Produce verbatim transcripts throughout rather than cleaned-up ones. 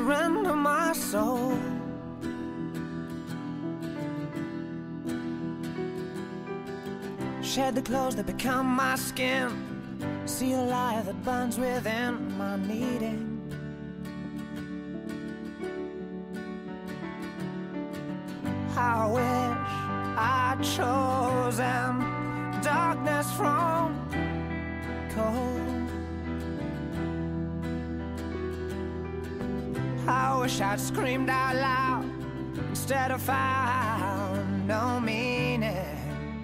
surrender my soul. Shed the clothes that become my skin, see a light that burns within my needing. I wish I'd chosen darkness from cold. I wish I'd screamed out loud instead of found no meaning.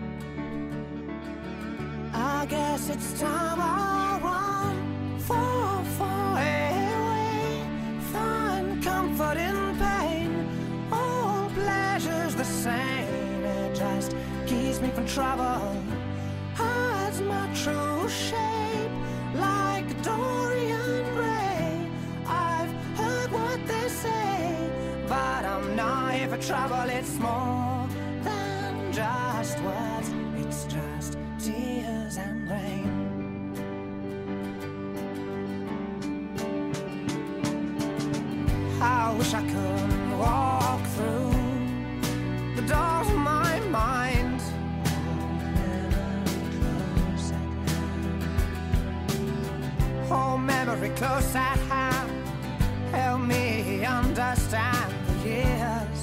I guess it's time I run for, far away, find comfort in pain. All pleasure's the same, it just keeps me from trouble, hides my true shape like Dorian Gray. I've heard what they say, but I'm not here for trouble. It's more than just words, it's just tears and rain. I wish I could walk through the doors of my mind, hold memory close at hand, help me understand the years.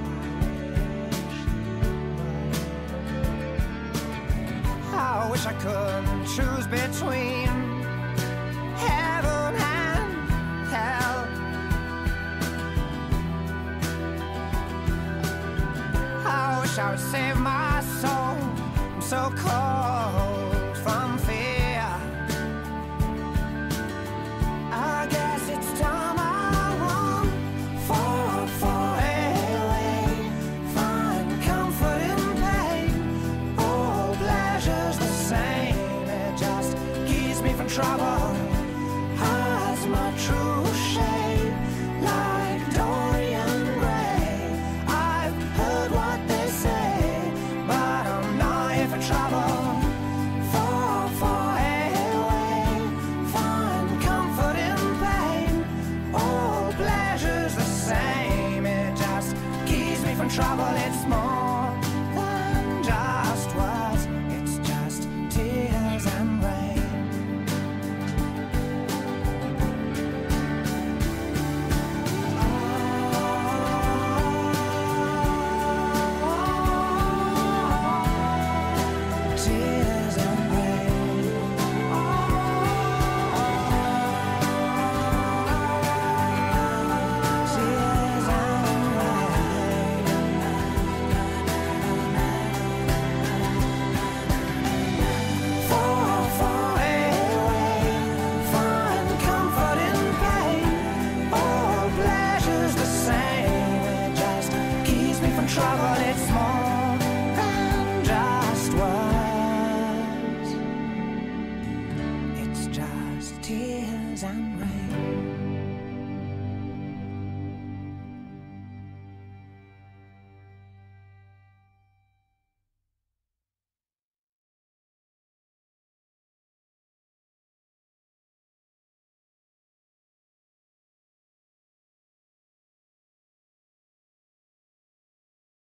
I wish I could choose between heaven and hell. I wish I would save my soul, I'm so cold from fear. I guess it's time I run far, far away, find comfort in pain. All pleasure's the same, it just keeps me from trouble, hides my true shape like Dorian Gray. I've heard what they say, but I'm not here for trouble. Far, far away, find comfort in pain. All pleasure's the same, it just keeps me from trouble. It's more